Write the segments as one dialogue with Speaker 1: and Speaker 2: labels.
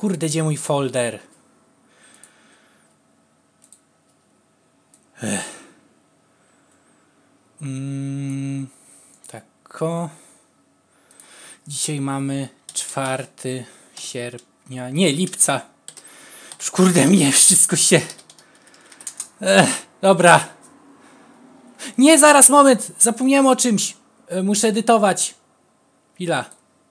Speaker 1: Kurde, gdzie mój folder? Tako. Dzisiaj mamy 4 sierpnia. Nie, lipca. Już kurde mnie wszystko się... dobra. Nie, zaraz, moment. Zapomniałem o czymś. Muszę edytować. Chwila.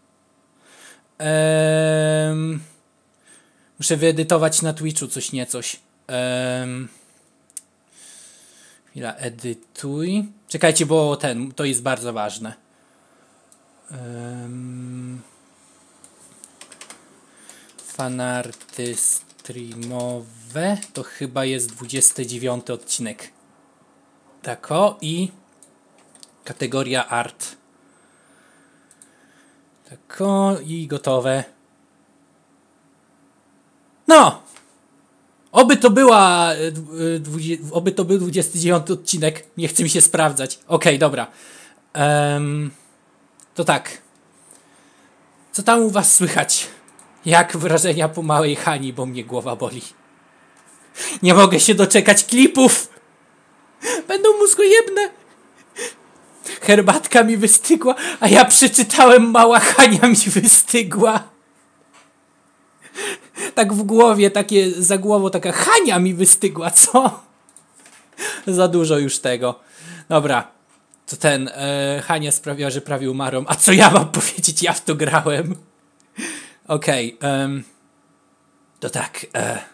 Speaker 1: Muszę wyedytować na Twitchu coś niecoś. Chwila, edytuj. Czekajcie, bo to jest bardzo ważne. Fanarty streamowe. To chyba jest 29 odcinek. Tako i kategoria art. Tako i gotowe. No! Oby to był 29 odcinek. Nie chce mi się sprawdzać. Okej, dobra. To tak. Co tam u was słychać? Jak wrażenia po małej Hani, bo mnie głowa boli. Nie mogę się doczekać klipów. Będą mózgojebne. Herbatka mi wystygła, a ja przeczytałem mała Hania mi wystygła. Tak w głowie, za głową taka Hania mi wystygła, co? Za dużo już tego. Dobra. To Hania sprawiła, że prawie umarłam. A co ja mam powiedzieć? Ja w to grałem. Okej. To tak.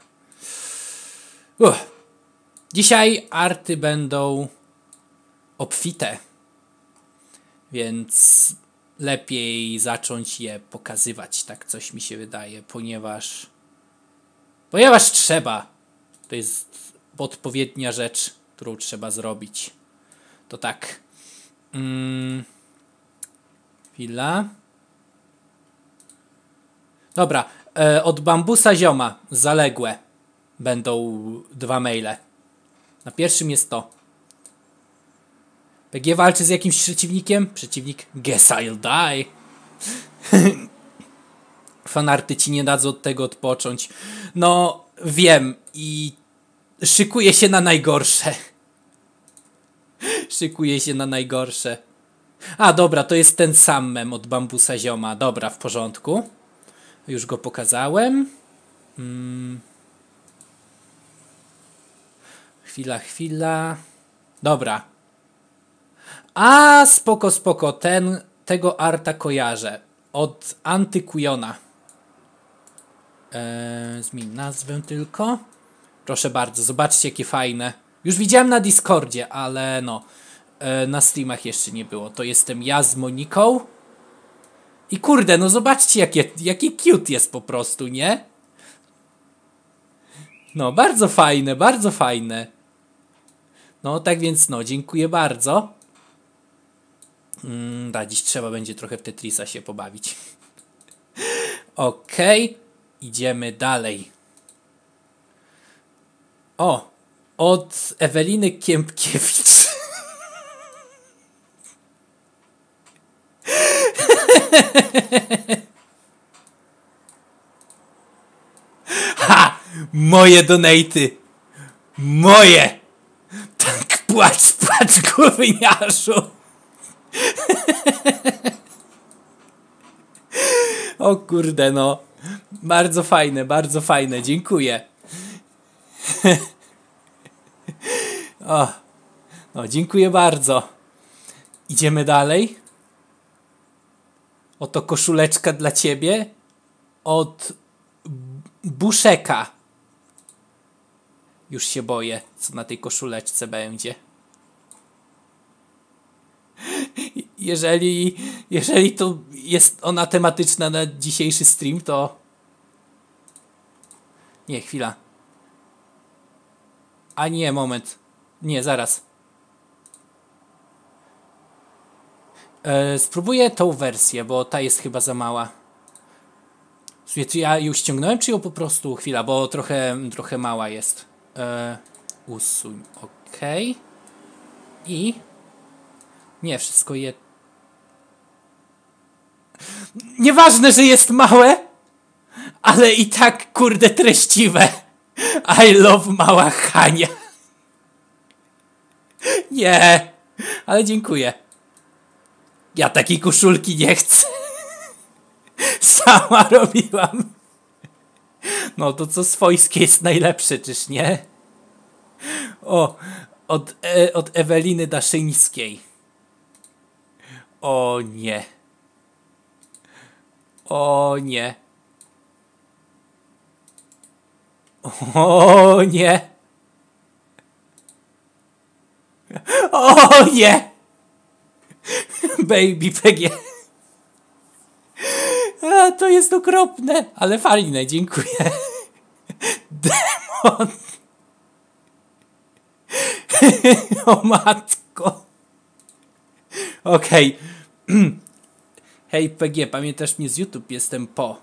Speaker 1: Dzisiaj arty będą obfite. Więc lepiej zacząć je pokazywać. Tak coś mi się wydaje. Ponieważ trzeba. To jest odpowiednia rzecz, którą trzeba zrobić. To tak. Chwila. Dobra. Od Bambusa Zioma. Zaległe. Będą 2 maile. Na pierwszym jest to. PG walczy z jakimś przeciwnikiem. Przeciwnik. Guess I'll die. Fanarty ci nie dadzą od tego odpocząć. No, wiem. I szykuję się na najgorsze. Szykuję się na najgorsze. A, dobra, to jest ten sam mem od Bambusa Zioma. Dobra, w porządku. Już go pokazałem. Chwila. Dobra. A, spoko. Tego arta kojarzę. Od Antykujona. Zmień nazwę tylko. Proszę bardzo, zobaczcie jakie fajne. Już widziałem na Discordzie, ale no. Na streamach jeszcze nie było. To jestem ja z Moniką. I kurde, no zobaczcie jakie cute jest po prostu, nie? No, bardzo fajne. No, tak więc no, dziękuję bardzo. Dziś trzeba będzie trochę w Tetrisa się pobawić. Okej, idziemy dalej. O, od Eweliny Kiempkiewicz. Ha! Moje donaty! Moje! Tak płacz, gówniarzu! O kurde, no. Bardzo fajne, dziękuję. O, no, dziękuję bardzo. Idziemy dalej. Oto koszuleczka dla ciebie. Od Buszeka. Już się boję, co na tej koszuleczce będzie. Jeżeli to jest ona tematyczna na dzisiejszy stream, to... Nie, chwila. A nie, moment. Nie, zaraz. Spróbuję tą wersję, bo ta jest chyba za mała. Czy ja ją ściągnąłem, czy ją po prostu... Chwila, bo trochę mała jest. Usuń. Okej. I... Nie, wszystko je... Nieważne, że jest małe, ale i tak, kurde, treściwe. I love mała Hania. Nie, ale dziękuję. Ja takiej koszulki nie chcę. Sama robiłam. No to co swojskie jest najlepsze, czyż nie? O, od Eweliny Daszyńskiej. O nie. O nie. O nie. O nie. Baby PG. A, to jest okropne, ale fajne, dziękuję. Demon. O matko. Okej. Hej PG, pamiętasz mnie z YouTube? Jestem po.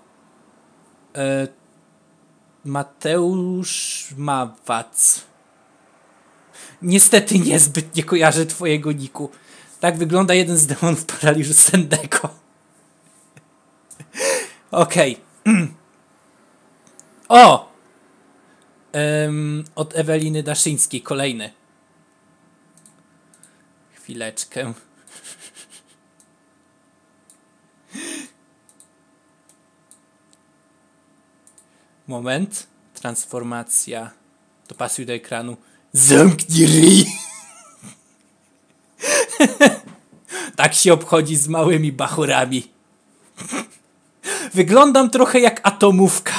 Speaker 1: Mateusz Mawac. Niestety niezbyt nie kojarzę twojego niku. Tak wygląda jeden z demonów paraliżu Sendeko. Okej. O! Od Eweliny Daszyńskiej kolejny. Chwileczkę. Moment. Transformacja. Dopasuj do ekranu. Zamknij ryj! Tak się obchodzi z małymi bachurami. Wyglądam trochę jak atomówka.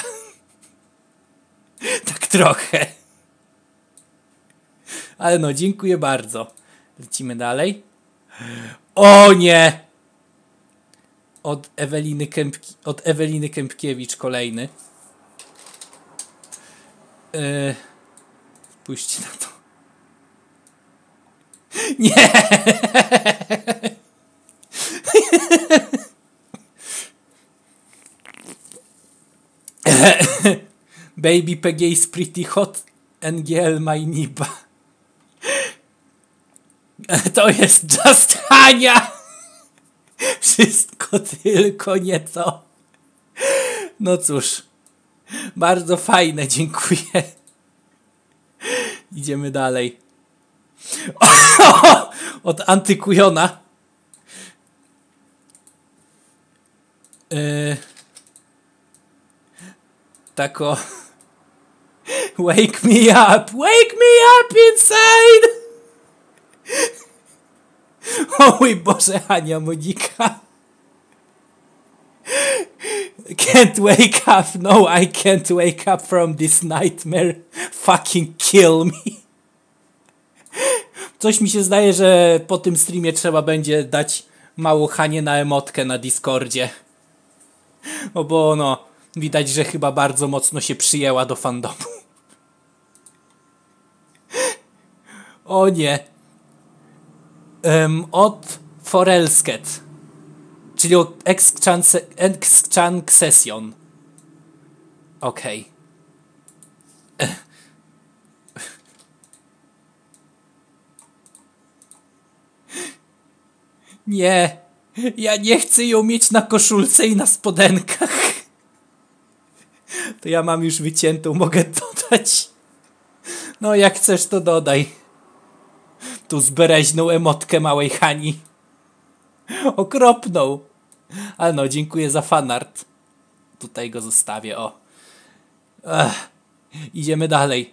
Speaker 1: Tak trochę. Ale no, dziękuję bardzo. Lecimy dalej. O nie! Od Eweliny Kępkiewicz kolejny. Spójrzcie na to. Nie! Baby PG is pretty hot. NGL my niba. To jest Just Hania! Wszystko tylko nie to. No cóż. Bardzo fajne, dziękuję. Idziemy dalej. Od Antykujona. Tako. Wake me up! Wake me up inside! O mój Boże, Hania Monika. Can't wake up. No, I can't wake up from this nightmare. Fucking kill me. Coś mi się zdaje, że po tym streamie trzeba będzie dać małą Hanię na emotkę na Discordzie. O bo no, widać, że chyba bardzo mocno się przyjęła do fandomu. O nie. Od Forelsket. Czyli od Exchange Session. Okej. Nie. Ja nie chcę ją mieć na koszulce i na spodenkach. To ja mam już wyciętą, mogę dodać. No jak chcesz, to dodaj. Tu zbereźną emotkę małej Hani. Okropną. Ale no, dziękuję za fanart. Tutaj go zostawię, o. Idziemy dalej.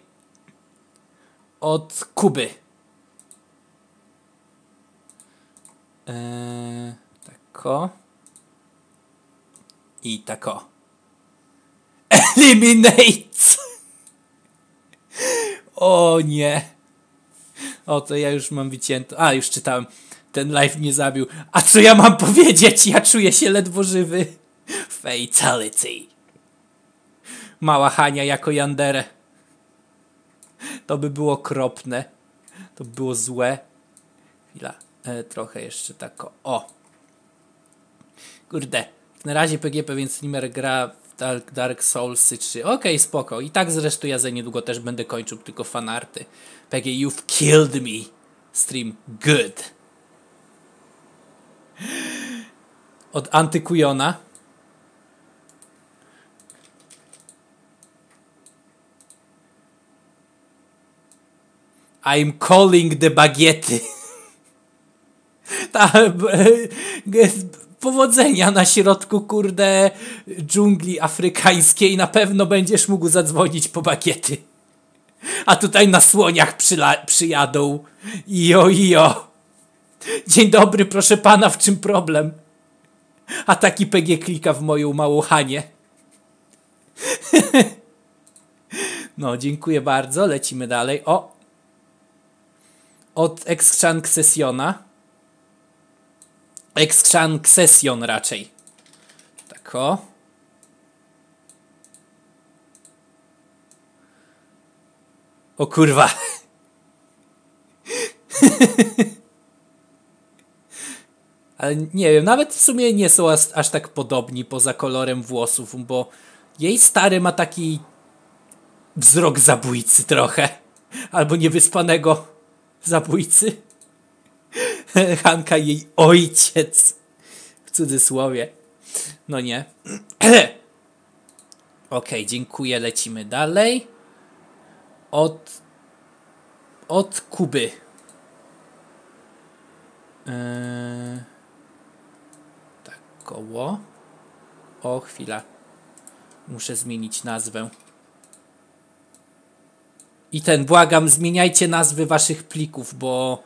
Speaker 1: Od Kuby. Tako. I tako. Eliminate! O nie. O, to ja już mam wycięto. A, już czytałem. Ten live mnie zabił. A co ja mam powiedzieć? Ja czuję się ledwo żywy. Fatality. Mała Hania jako Yandere. To by było okropne. To by było złe. Chwila. Trochę jeszcze tak. O. Kurde. Na razie PGP, więc streamer gra w Dark Soulsy 3. Okej, spoko. I tak zresztą ja za niedługo też będę kończył tylko fanarty. PG, you've killed me. Stream good. Od Antykujona. I'm calling the bagiety. Powodzenia na środku, kurde, dżungli afrykańskiej. Na pewno będziesz mógł zadzwonić po bagiety. A tutaj na słoniach przyjadą. Ijo. Dzień dobry, proszę pana, w czym problem? A taki PG klika w moją małą Hanię. No, dziękuję bardzo. Lecimy dalej. O! Od Exchange Sessiona. Exchange Session raczej. Tak o. O kurwa. Ale nie wiem, nawet w sumie nie są aż tak podobni poza kolorem włosów, bo jej stary ma taki wzrok zabójcy trochę. Albo niewyspanego zabójcy. Hanka jej ojciec. W cudzysłowie. No nie. Okej, dziękuję, lecimy dalej. Od Kuby. Tak, koło. O, chwila. Muszę zmienić nazwę. I błagam, zmieniajcie nazwy waszych plików, bo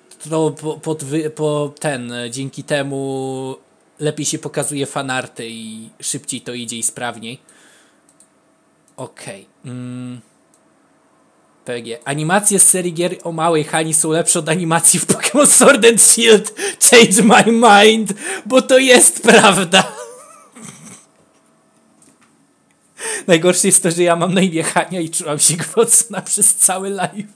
Speaker 1: to dzięki temu lepiej się pokazuje fanarty i szybciej to idzie i sprawniej. Okej. PG. Animacje z serii gier o małej Hani są lepsze od animacji w Pokémon Sword and Shield. Change my mind, bo to jest prawda. Najgorsze jest to, że ja mam na imię Hania i czułam się gwałcona przez cały live.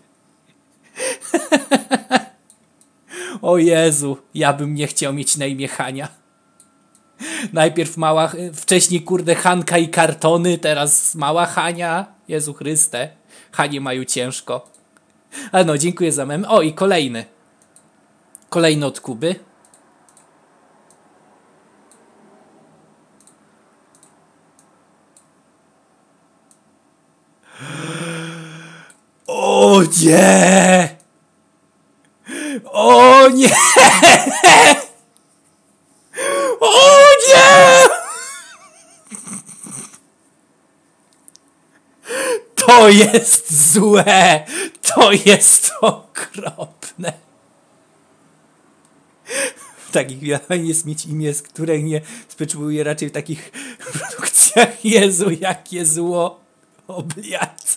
Speaker 1: O Jezu, ja bym nie chciał mieć na imię Hania. Najpierw wcześniej kurde Hanka i kartony, teraz mała Hania. Jezu Chryste, Hanie mają ciężko. Ale no, dziękuję za mem. O, i kolejny. Kolejny od Kuby. O nie! O nie! O nie! To jest złe! To jest okropne! W takich chwilach jest mieć imię, które nie speczuje raczej w takich produkcjach. Jezu, jakie zło! Obliad!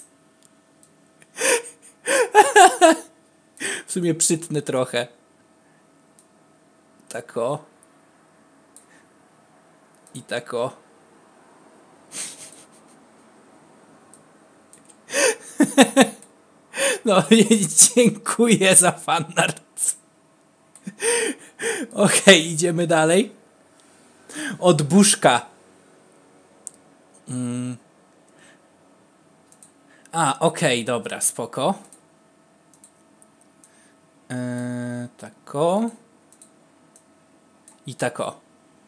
Speaker 1: W sumie przytnę trochę. Tak o. I tak o. No, dziękuję za fanart. Okej, idziemy dalej. Od Buszka. Okej, dobra, spoko. Tako. I tako.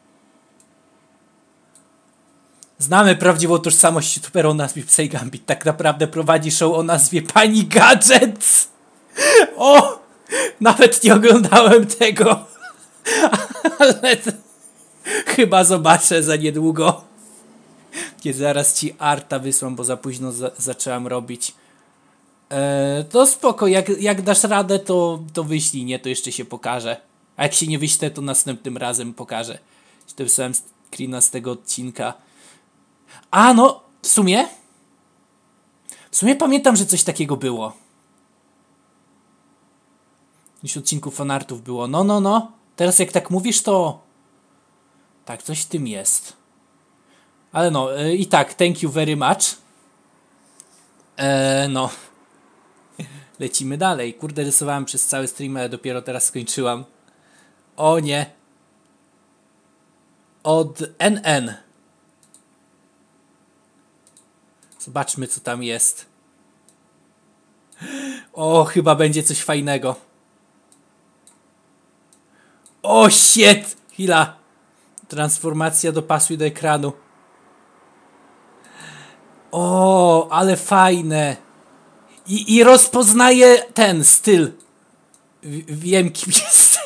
Speaker 1: Znamy prawdziwą tożsamość youtubera o nazwie Psy Gambit. Tak naprawdę prowadzi show o nazwie Pani Gadżet. O! Nawet nie oglądałem tego. Ale chyba zobaczę za niedługo. Kiedy zaraz ci arta wysłam, bo za późno zaczęłam robić. To spoko, jak dasz radę, to wyślij, nie? To jeszcze się pokaże. A jak się nie wyślę, to następnym razem pokażę. To wysłałem screena z tego odcinka. No, w sumie pamiętam, że coś takiego było. Już odcinków fanartów było. No. Teraz jak tak mówisz, to tak, coś w tym jest. Ale no, i tak, thank you very much. No. Lecimy dalej. Kurde, rysowałem przez cały stream, ale dopiero teraz skończyłam. O nie. Od NN. Zobaczmy, co tam jest. O, chyba będzie coś fajnego. O, shit! Chwila. Transformacja dopasuje do ekranu. O, ale fajne. I rozpoznaję ten styl. Wiem, kim jesteś.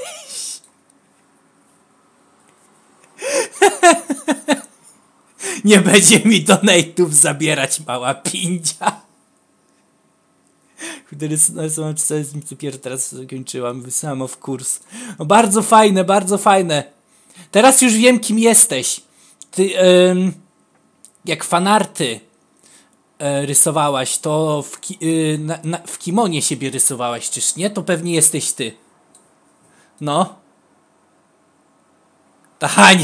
Speaker 1: Nie będzie mi donate'ów zabierać, mała pindzia. Narysowałem cukier, teraz zakończyłam. Wysłałam w kurs. No bardzo fajne, bardzo fajne. Teraz już wiem, kim jesteś. Ty, jak fanarty rysowałaś, to w kimonie siebie rysowałaś, czyż nie? To pewnie jesteś ty. No. Ta Hania.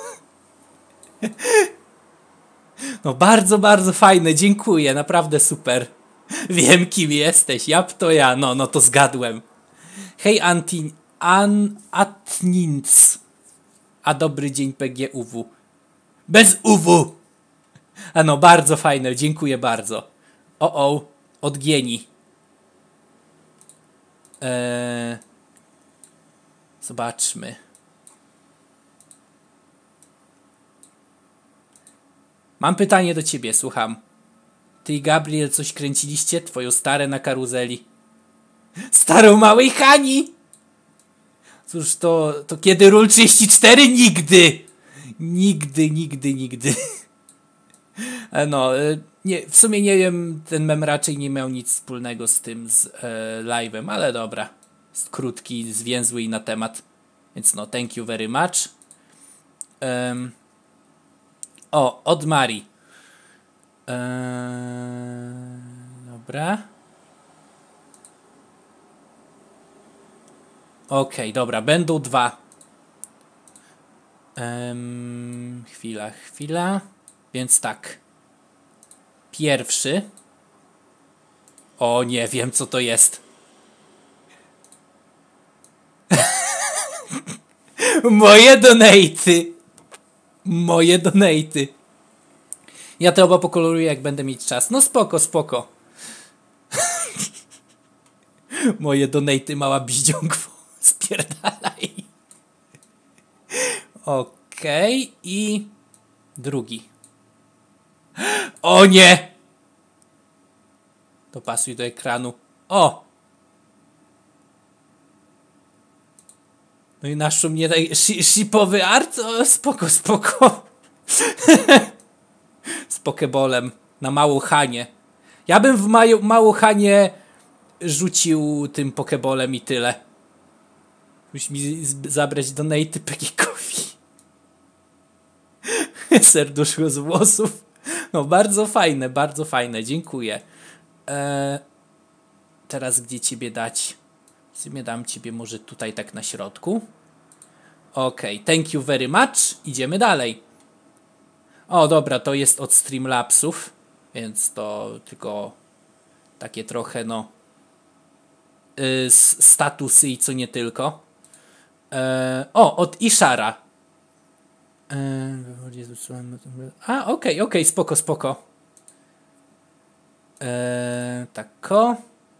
Speaker 1: No bardzo, bardzo fajne, dziękuję, naprawdę super. Wiem, kim jesteś, to ja, no to zgadłem. Hej Atnins. A dobry dzień PGUW. Bez UW. A no, bardzo fajne, dziękuję bardzo. Od Gieni. Zobaczmy. Mam pytanie do ciebie, słucham. Ty i Gabriel coś kręciliście? Twoją starę na karuzeli. Starą małej Hani! Cóż, to kiedy Rule 34? Nigdy! Nigdy. No, nie, w sumie nie wiem, ten mem raczej nie miał nic wspólnego z tym, z live'em, ale dobra. Jest krótki, zwięzły i na temat. Więc no, thank you very much. Od Marii. Dobra. Okej, dobra, będą dwa. Chwila. Więc tak. Pierwszy. O, nie wiem, co to jest. Moje donaty. Ja te oba pokoloruję, jak będę mieć czas. No spoko. Moje donaty, mała biździągwo. Spierdalaj. Okej. I drugi. O nie! Dopasuj do ekranu. O! No i naszą mnie shipowy art? O, spoko. Z pokebolem. Na małą Hanię. Ja bym w małą Hanię rzucił tym pokebolem i tyle. Musi mi zabrać donaty Pegikowi. Serduszko z włosów. No bardzo fajne. Dziękuję. Teraz gdzie ciebie dać? W sumie dam ciebie może tutaj tak na środku. Okej, thank you very much. Idziemy dalej. O, dobra, to jest od Streamlabsów, więc to tylko takie trochę, no, statusy i co nie tylko. Od Ishara. Okej, spoko. Tako.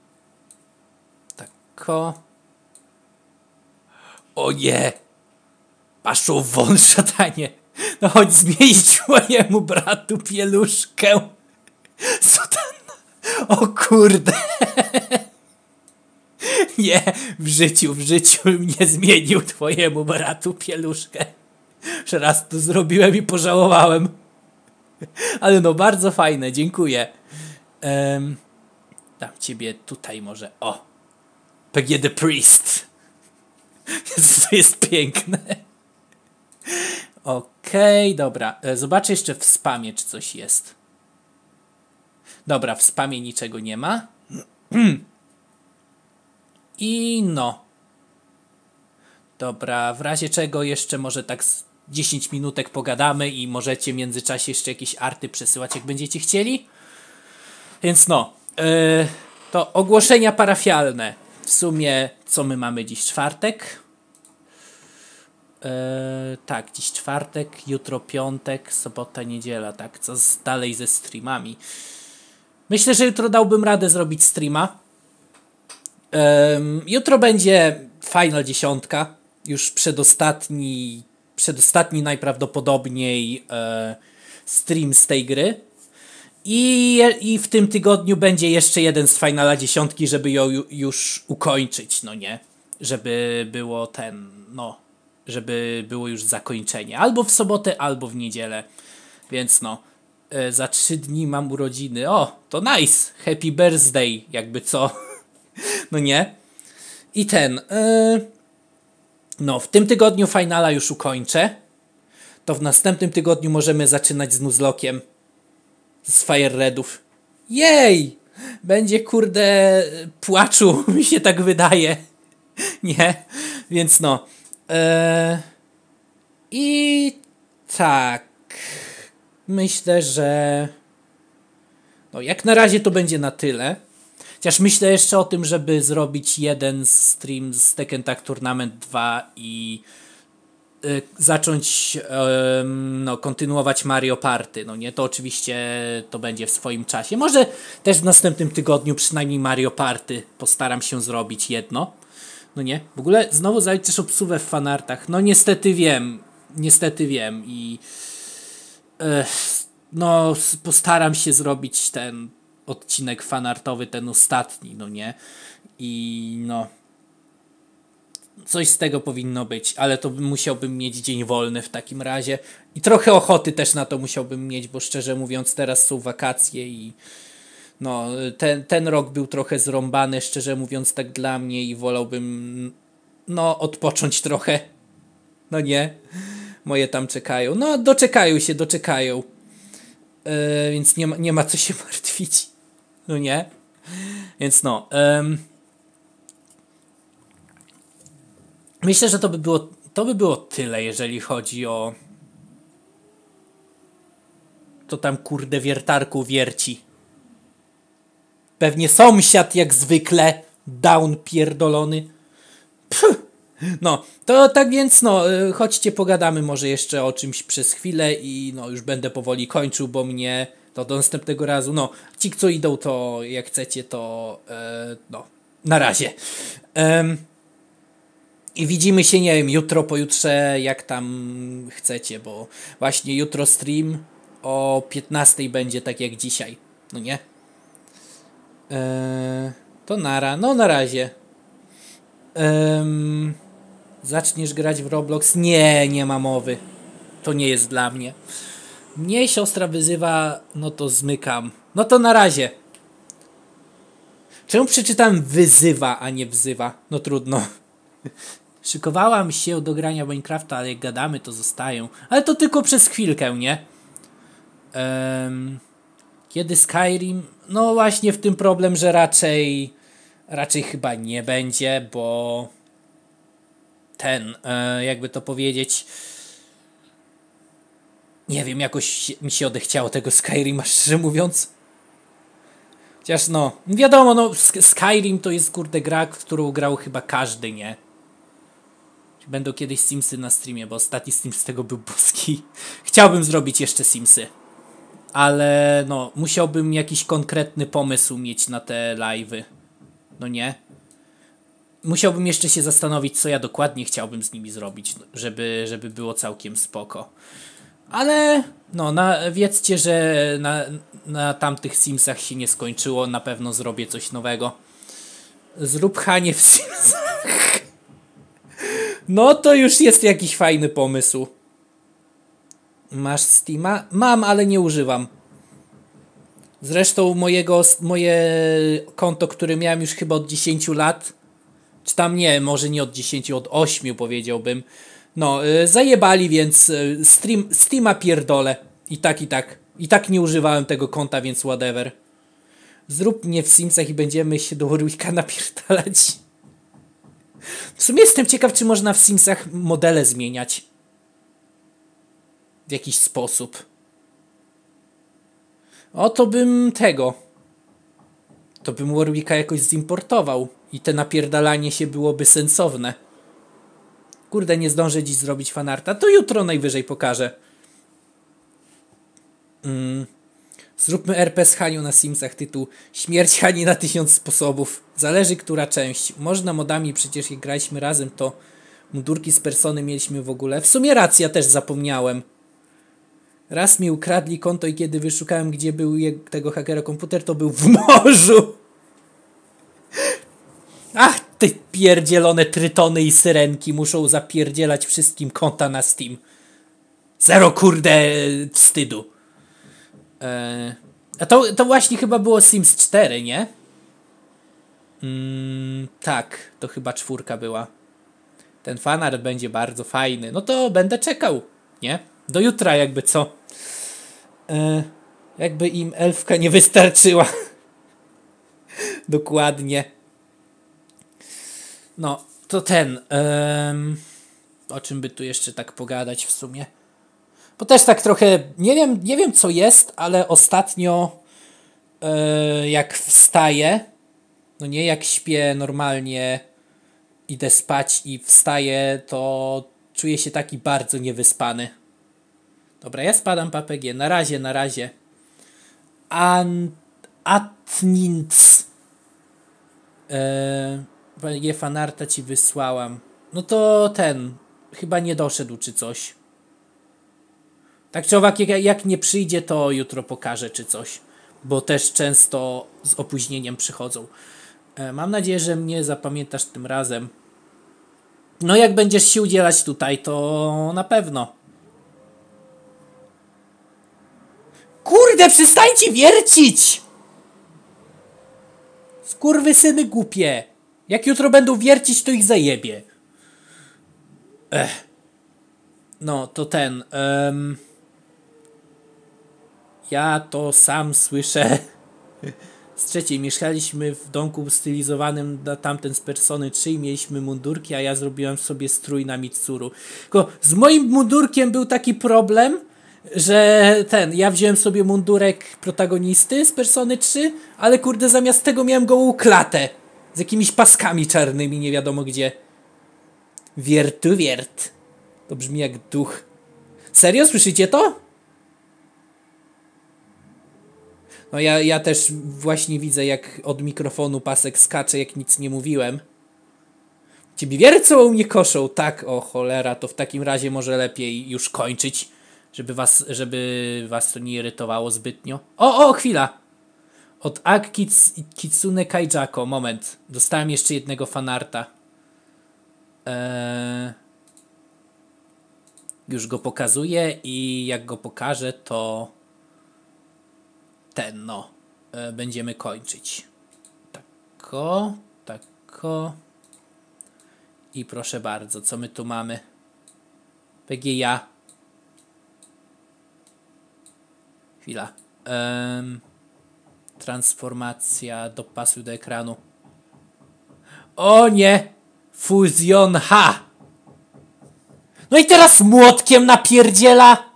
Speaker 1: O nie! Paszą won, szatanie! No chodź zmienić mojemu bratu pieluszkę. Sutana. O kurde. Nie, w życiu nie zmienił twojemu bratu pieluszkę. Już raz to zrobiłem i pożałowałem. Ale no, bardzo fajne, dziękuję. Dam ciebie tutaj może. O! PG the Priest. To jest piękne. Okej, dobra. Zobaczę jeszcze w spamie, czy coś jest. Dobra, w spamie niczego nie ma. I no. Dobra, w razie czego jeszcze może tak 10 minutek pogadamy i możecie w międzyczasie jeszcze jakieś arty przesyłać, jak będziecie chcieli. Więc no. To ogłoszenia parafialne. W sumie, co my mamy dziś? Czwartek? Tak, dziś czwartek, jutro piątek, sobota, niedziela, tak, co dalej ze streamami. Myślę, że jutro dałbym radę zrobić streama. Jutro będzie Final 10, już przedostatni najprawdopodobniej stream z tej gry. I w tym tygodniu będzie jeszcze jeden z Finala 10, żeby ją już ukończyć, no nie? Żeby było żeby było już zakończenie. Albo w sobotę, albo w niedzielę. Więc za 3 dni mam urodziny. O, to nice! Happy birthday, jakby co. No nie? I w tym tygodniu Finala już ukończę. To w następnym tygodniu możemy zaczynać z Nuzlockiem. Z Fire Redów. Jej! Będzie kurde płaczu, mi się tak wydaje. Nie? Więc i tak. Myślę, że jak na razie to będzie na tyle. Chociaż myślę jeszcze o tym, żeby zrobić jeden stream z Tekken Tag Tournament 2 i zacząć kontynuować Mario Party. No nie, to oczywiście to będzie w swoim czasie. Może też w następnym tygodniu przynajmniej Mario Party postaram się zrobić jedno. No nie, w ogóle znowu zaliczysz obsługę w fanartach. No niestety wiem i postaram się zrobić ten odcinek fanartowy, ten ostatni, no nie? I coś z tego powinno być, ale to musiałbym mieć dzień wolny w takim razie. I trochę ochoty też na to musiałbym mieć, bo szczerze mówiąc teraz są wakacje i ten rok był trochę zrąbany, szczerze mówiąc tak dla mnie i wolałbym odpocząć trochę. No nie? Moje tam czekają. No doczekają. Więc nie ma co się martwić. No nie? Więc myślę, że to by było tyle, jeżeli chodzi o to tam kurde wiertarku wierci. Pewnie sąsiad jak zwykle. Down pierdolony. To tak więc chodźcie pogadamy może jeszcze o czymś przez chwilę i już będę powoli kończył, bo mnie to do następnego razu, ci co idą to jak chcecie to na razie. I widzimy się, nie wiem, jutro, pojutrze, jak tam chcecie, bo właśnie jutro stream o 15 będzie tak jak dzisiaj, no nie? To na razie. Zaczniesz grać w Roblox? Nie ma mowy. To nie jest dla mnie. Mnie siostra wyzywa, to zmykam. To na razie. Czemu przeczytałem wyzywa, a nie wzywa? Trudno. Szykowałam się do grania Minecrafta, ale jak gadamy, to zostają. Ale to tylko przez chwilkę, nie? Kiedy Skyrim? Właśnie w tym problem, że raczej chyba nie będzie, bo jakby to powiedzieć, nie wiem, jakoś mi się odechciało tego Skyrima, szczerze mówiąc. Chociaż wiadomo, Skyrim to jest kurde gra, w którą grał chyba każdy, nie? Będą kiedyś Simsy na streamie, bo ostatni stream z tego był boski. Chciałbym zrobić jeszcze Simsy. Ale musiałbym jakiś konkretny pomysł mieć na te live'y. No nie? Musiałbym jeszcze się zastanowić, co ja dokładnie chciałbym z nimi zrobić, żeby było całkiem spoko. Ale wiedzcie, że na tamtych Simsach się nie skończyło. Na pewno zrobię coś nowego. Zrób Hanie w Simsach. To już jest jakiś fajny pomysł. Masz Steama? Mam, ale nie używam. Zresztą moje konto, które miałem już chyba od 10 lat, czy tam nie, może nie od 10, od 8 powiedziałbym. Zajebali, więc Steama pierdolę. I tak nie używałem tego konta, więc whatever. Zrób mnie w Simsach i będziemy się do Warwicka napierdalać. W sumie jestem ciekaw, czy można w Simsach modele zmieniać. W jakiś sposób. To bym Warwicka jakoś zimportował i te napierdalanie się byłoby sensowne. Kurde, nie zdążę dziś zrobić fanarta. To jutro najwyżej pokażę. Zróbmy RP z Hanią na Simsach. Tytuł Śmierć Hani na 1000 sposobów. Zależy, która część. Można modami, przecież jak graliśmy razem, to mundurki z persony mieliśmy w ogóle. W sumie racja, też zapomniałem. Raz mi ukradli konto i kiedy wyszukałem, gdzie był tego hakera komputer, to był w morzu. Ach, te pierdzielone trytony i syrenki muszą zapierdzielać wszystkim konta na Steam. Zero kurde wstydu. A to właśnie chyba było Sims 4, nie? Tak, to chyba 4 była. Ten fanart będzie bardzo fajny. No to będę czekał, nie? Do jutra jakby co. Jakby im elfka nie wystarczyła. Dokładnie. No, to ten. O czym by tu jeszcze tak pogadać w sumie? Bo też tak trochę, nie wiem co jest, ale ostatnio jak wstaję, no nie, jak śpię normalnie, idę spać i wstaję, to czuję się taki bardzo niewyspany. Dobra, ja spadam PPG. Na razie. Atninc. Fanarta ci wysłałam. No to chyba nie doszedł czy coś. Tak czy owak, jak nie przyjdzie, to jutro pokażę czy coś. Bo też często z opóźnieniem przychodzą. Mam nadzieję, że mnie zapamiętasz tym razem. No jak będziesz się udzielać tutaj, to na pewno. Kurde, przestańcie wiercić! Skurwysyny głupie. Jak jutro będą wiercić, to ich zajebie. No, to ja to sam słyszę. Z trzeciej mieszkaliśmy w domku stylizowanym na tamten z Persony 3 i mieliśmy mundurki, a ja zrobiłem sobie strój na Mitsuru. Tylko z moim mundurkiem był taki problem, że ja wziąłem sobie mundurek protagonisty z Persony 3, ale kurde zamiast tego miałem gołą klatę z jakimiś paskami czarnymi, nie wiadomo gdzie. Wiertu wiert. To brzmi jak duch. Serio? Słyszycie to? No ja też właśnie widzę, jak od mikrofonu pasek skacze, jak nic nie mówiłem. Ciebie wiercą, u mnie koszą. Tak, o cholera, to w takim razie może lepiej już kończyć, żeby was to nie irytowało zbytnio. O, chwila! Od Kitsune Kaijako, moment. Dostałem jeszcze jednego fanarta. Już go pokazuję i jak go pokażę, to będziemy kończyć. Tako. I proszę bardzo, co my tu mamy? PGA. Chwila. Transformacja, dopasuj do ekranu. O nie! Fusion H! No i teraz młotkiem napierdziela!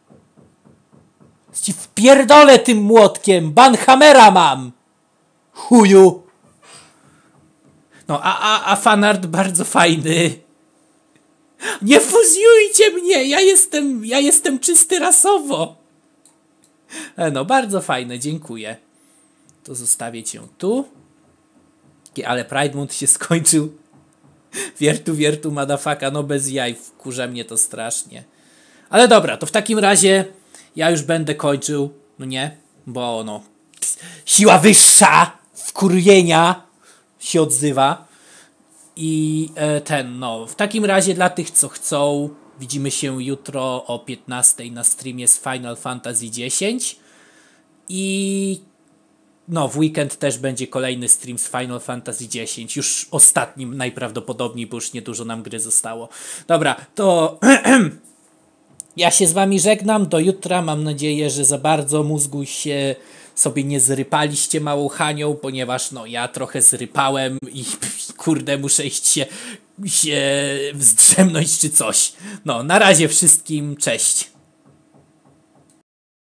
Speaker 1: Ci wpierdolę tym młotkiem! Banhammera mam! Chuju! No, a fanart bardzo fajny. Nie fuzjujcie mnie! Ja jestem czysty rasowo! No, bardzo fajne, dziękuję. To zostawię cię tu. Ale Pride Month się skończył. Wiertu, madafaka, no bez jaj. Wkurza mnie to strasznie. Ale dobra, to w takim razie ja już będę kończył. No nie? Bo siła wyższa wkurwienia się odzywa. I w takim razie dla tych, co chcą, widzimy się jutro o 15 na streamie z Final Fantasy X. I w weekend też będzie kolejny stream z Final Fantasy X. Już ostatnim najprawdopodobniej, bo już niedużo nam gry zostało. Dobra, to ja się z wami żegnam. Do jutra. Mam nadzieję, że za bardzo mózgu się sobie nie zrypaliście małą Hanią, ponieważ ja trochę zrypałem i kurde muszę iść się wzdrzemnąć czy coś. Na razie wszystkim, cześć.